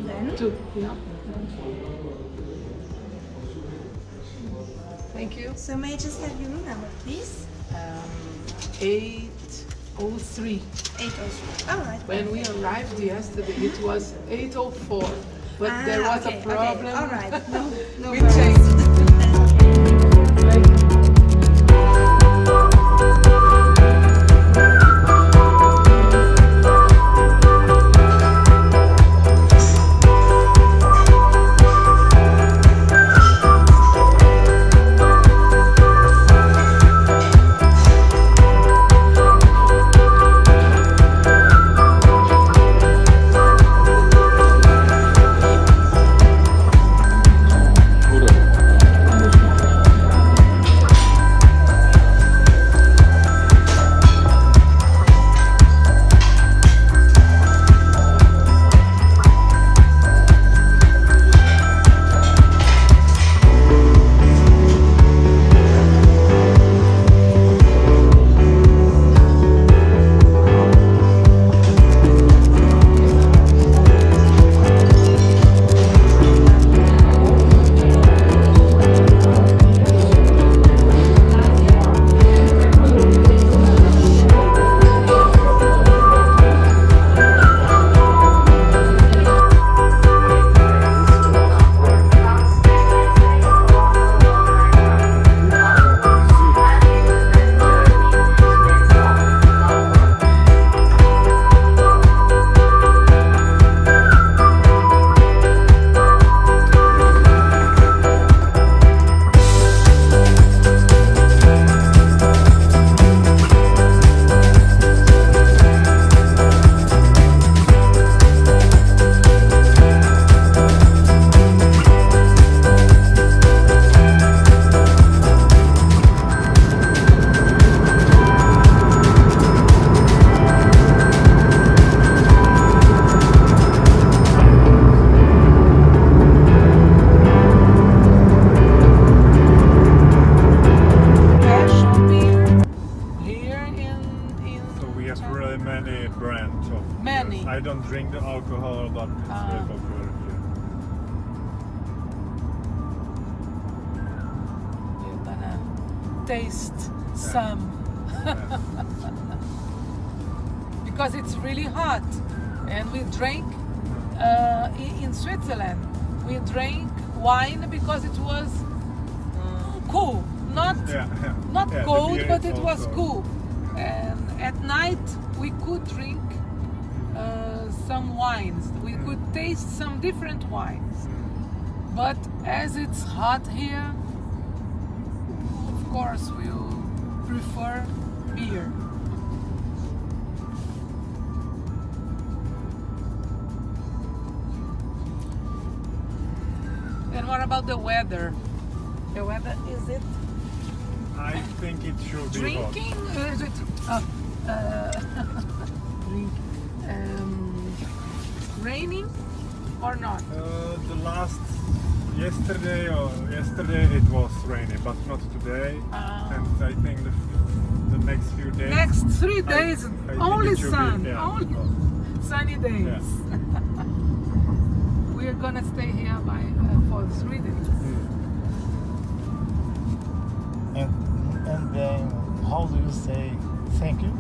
then. 2, yeah. Thank you. So may I just have your room number, please? 803. 803. All right. When we arrived yesterday, it was 804, but there was a problem. Okay. All right. No We worries. changed. Many brands of Many. beers. I don't drink the alcohol, but it's very popular here. We're gonna taste some. Because it's really hot. And we drank in Switzerland. We drank wine because it was cool. Not cold, but it was cool. And at night we could drink some wines. We could taste some different wines. But as it's hot here, of course we'll prefer beer. And what about the weather? The weather, is it I think it should be drinking? Is it raining or not? Yesterday it was rainy, but not today. And I think the next few days. Next 3 days, I only think it should sun, be, only sunny days. Yeah. We're gonna stay here for 3 days. And then, how do you say thank you?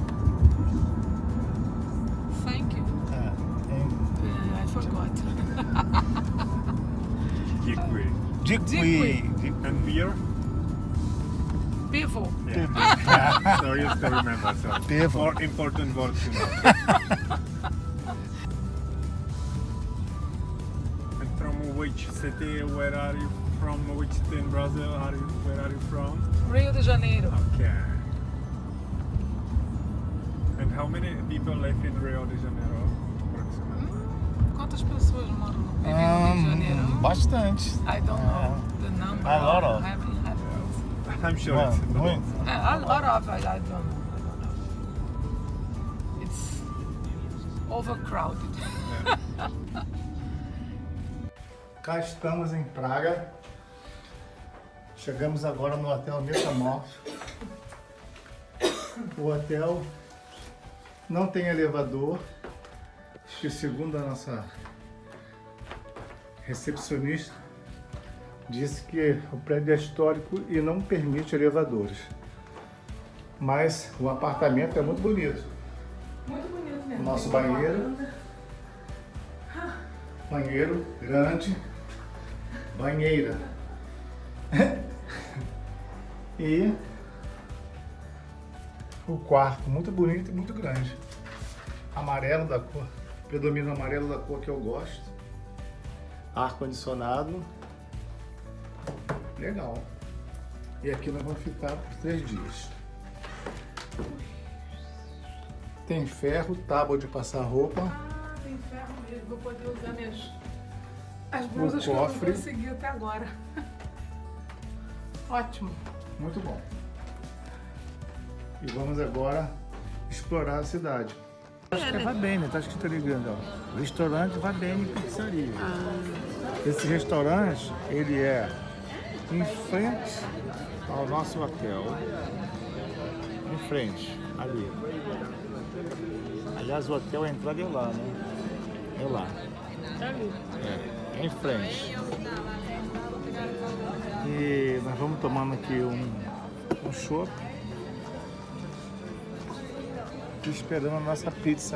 Thank you. I forgot. Dziękuję. And beer? Pivo. Yeah. So you still remember. So Pivo. More important words to know. And from which city? Where are you from? Which city in Brazil? Where are you from? Rio de Janeiro. Okay. And how many people live in Rio de Janeiro? Quantas pessoas moram no Rio de Janeiro? Bastante. I don't know the number. A lot of. I'm sure Well, it's a lot. A lot of, I don't know. It's overcrowded. Cá estamos em Praga. Chegamos agora no Hotel Metamorph. O hotel não tem elevador. Acho que segundo a nossa recepcionista disse que o prédio é histórico e não permite elevadores. Mas o apartamento é muito bonito. Muito bonito mesmo. Nosso banheiro. Banheiro grande. Banheira. E o quarto muito bonito e muito grande. Amarelo da cor. Predomina o amarelo da cor que eu gosto. Ar-condicionado. Legal. E aqui nós vamos ficar por 3 dias. Tem ferro, tábua de passar roupa. Ah, tem ferro mesmo. Vou poder usar as blusas que eu não consegui até agora. Ótimo. Muito bom. E vamos agora explorar a cidade. Acho que é Vabene, tá escrito ali grande, ó. Restaurante Vabene Pizzaria. Esse restaurante, ele é em frente ao nosso hotel. Em frente, ali. Aliás, o hotel, a entrada é lá, né? É lá. É em frente. E nós vamos tomando aqui um chopp. Esperando a nossa pizza.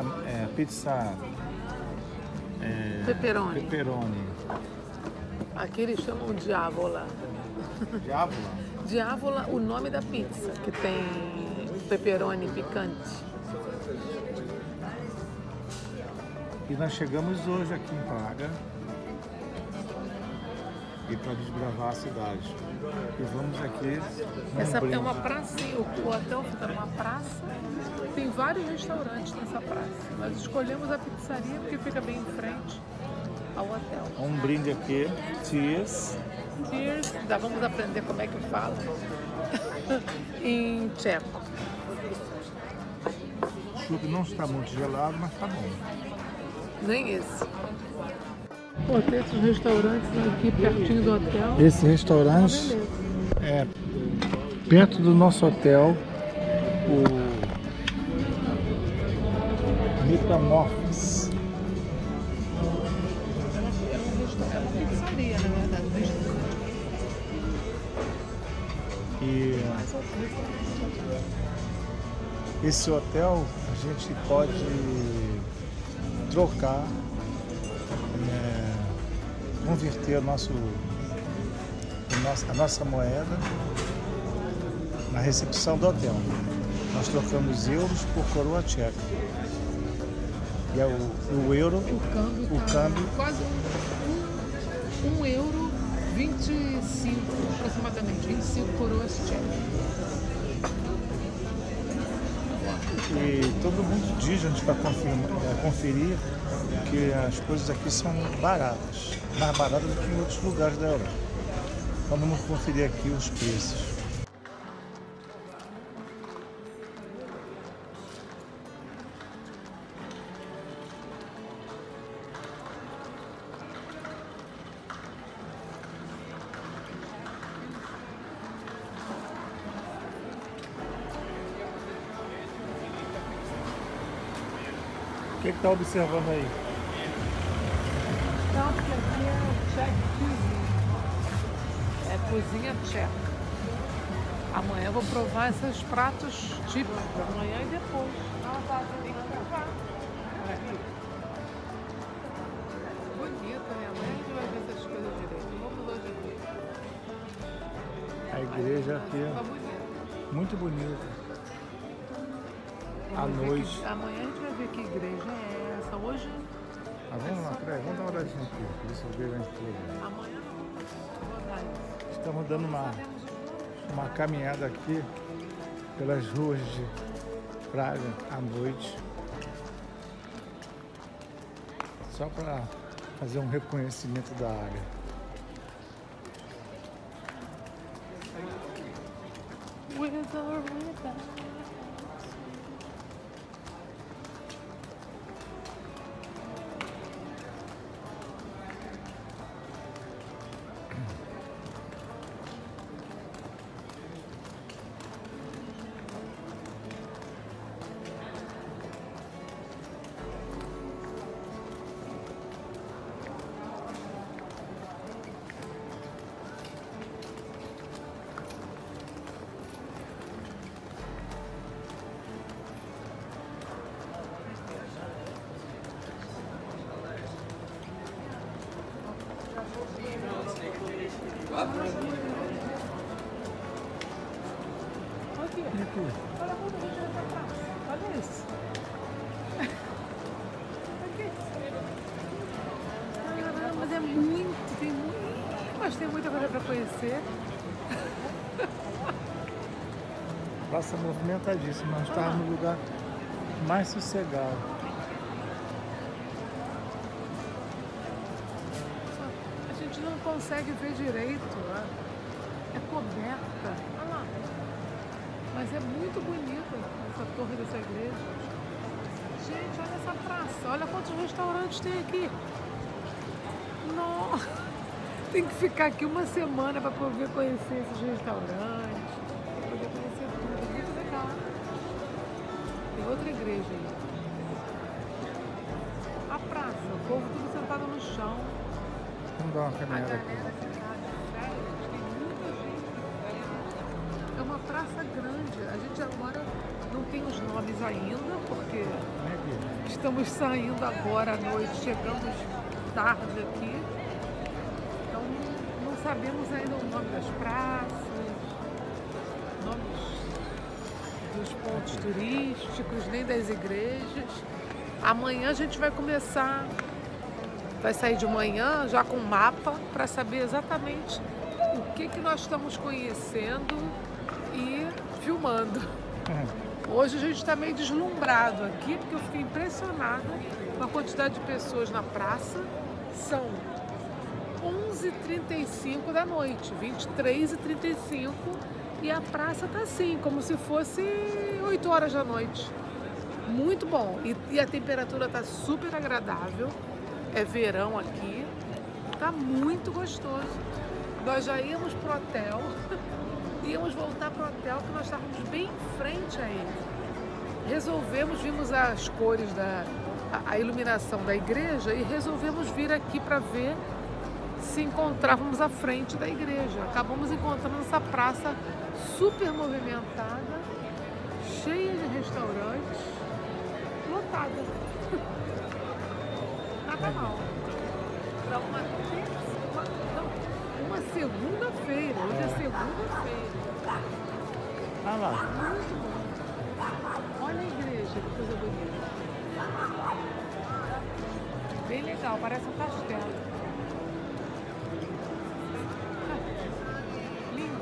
Pepperoni. Pepperoni. Aqui eles chamam Diavola. Diavola? Diavola, o nome da pizza, que tem pepperoni picante. E nós chegamos hoje aqui em Praga. E para desbravar a cidade. E vamos aqui. Essa é uma praça, o hotel fica numa praça. Tem vários restaurantes nessa praça. Nós escolhemos a pizzaria porque fica bem em frente ao hotel. Um brinde aqui. Cheers. Cheers. Vamos aprender como é que fala em tcheco. O chopp não está muito gelado, mas está bom. Nem esse. Pô, tem esses restaurantes aqui pertinho do hotel. Esse restaurante é perto do nosso hotel, o Metamorphos. É uma pizzaria, na verdade. E esse hotel a gente pode trocar, converter a nossa moeda na recepção do hotel. Nós trocamos euros por coroa tcheca. E é o euro, o câmbio Quase um euro, 25 aproximadamente, 25 coroas tchecas. E todo mundo diz, a gente vai conferir que as coisas aqui são baratas, mais baratas do que em outros lugares da Europa. Então vamos conferir aqui os preços. O que está observando aí? Não, porque aqui é Czech Cuisine. É cozinha tcheca. Amanhã eu vou provar esses pratos típicos. Amanhã e depois. Tem que provar. Bonito, né? Amanhã a gente vai ver essas coisas direito. Vamos hoje aqui. A igreja aqui Tá é bonito. muito bonita. À Vamos ver noite. Amanhã a gente vai ver que igreja é essa. Hoje, Vamos lá, peraí, vamos dar uma olhadinha aqui. Ver se eu vejo a gente. amanhã não. Vou dar isso. Estamos dando uma caminhada aqui pelas ruas de Praga à noite. Só para fazer um reconhecimento da área. Aqui. Olha quando a gente vai pra praça. Olha isso. Aqui. Caramba, mas é muito, tem muito. Mas tem muita coisa pra conhecer. Praça movimentadíssima, nós estávamos no lugar mais sossegado. A gente não consegue ver direito, ó. É coberta. Olha lá. Mas é muito bonita essa torre dessa igreja. Gente, olha essa praça. Olha quantos restaurantes tem aqui. Nossa. Tem que ficar aqui uma semana para poder conhecer esses restaurantes. Para poder conhecer tudo. É muito legal. Tem outra igreja aí. A praça. O povo tudo sentado no chão. Vamos dar uma A caminhada galera aqui. sentada de férias, tem muita gente. É uma praça grande. A gente agora não tem os nomes ainda, porque Vem aqui. estamos saindo agora à noite, chegamos tarde aqui. Então não sabemos ainda o nome das praças, nomes dos pontos turísticos, nem das igrejas. Amanhã a gente vai começar. Vai sair de manhã já com mapa para saber exatamente o que nós estamos conhecendo e filmando. Hoje a gente está meio deslumbrado aqui porque eu fiquei impressionada com a quantidade de pessoas na praça. São 11h35 da noite, 23h35 e a praça está assim, como se fosse 8 horas da noite. Muito bom e a temperatura está super agradável. É verão aqui, tá muito gostoso. Nós já íamos pro hotel, íamos voltar pro hotel que nós estávamos bem em frente a ele. Resolvemos, vimos as cores a iluminação da igreja e resolvemos vir aqui para ver se encontrávamos à frente da igreja. Acabamos encontrando essa praça super movimentada, cheia de restaurantes, lotada. Nada mal. Para uma segunda-feira. Hoje é segunda-feira. Olha lá. Muito bom. Olha a igreja, que coisa bonita. Bem legal, parece um castelo. Lindo.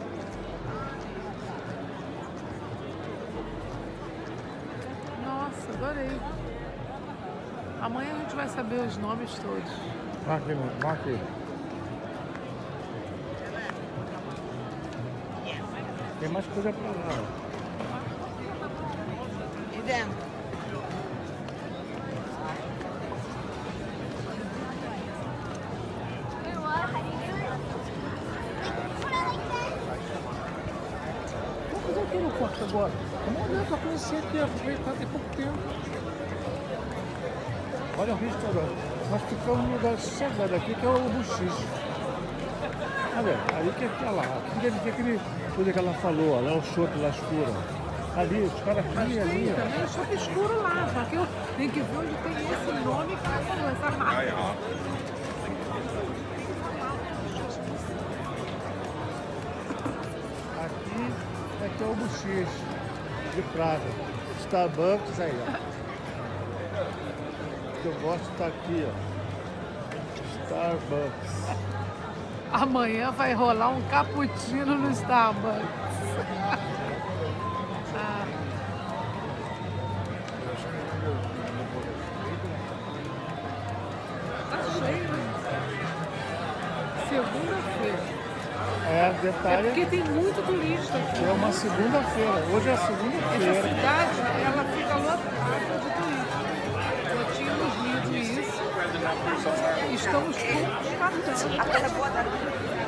Nossa, adorei. Amanhã a gente vai saber os nomes todos. Aqui, aqui. Tem mais coisa pra lá. E dentro? Vamos fazer o que no quarto agora? Vamos olhar pra conhecer aqui, aproveitar, tem pouco tempo. Olha o restaurante. Nós ficamos num lugar sossegado aqui, que é o Buchiche. Olha, ali que é lá. Aqui deve ter aquele coisa que ela falou, ó, lá o chope lá escuro. Ali, os caras aqui, Mas ali, tem ó. também o chope escuro lá, só que eu tenho que ver onde tem esse nome que ela falou, essa marca. Aqui é o Buchiche de Praga. Starbucks aí, ó. O que eu gosto tá aqui, ó. Starbucks. Amanhã vai rolar um cappuccino no Starbucks. Tá cheio, né? Segunda-feira. É, É detalhe, porque tem muito turista aqui. é uma segunda-feira. Hoje é a Essa segunda-feira. cidade, ela fica lotada de turistas. Já tínhamos lido isso. Estamos constatando.